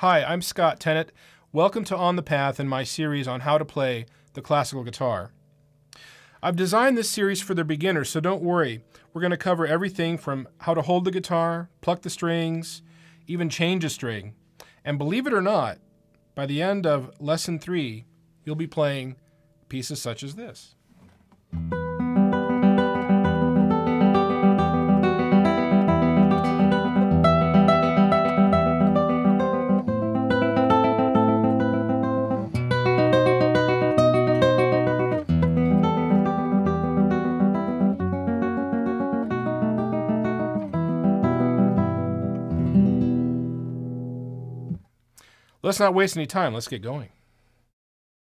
Hi, I'm Scott Tennant. Welcome to On the Path and my series on how to play the classical guitar. I've designed this series for the beginners, so don't worry. We're going to cover everything from how to hold the guitar, pluck the strings, even change a string. And believe it or not, by the end of Lesson 3, you'll be playing pieces such as this. Let's not waste any time. Let's get going.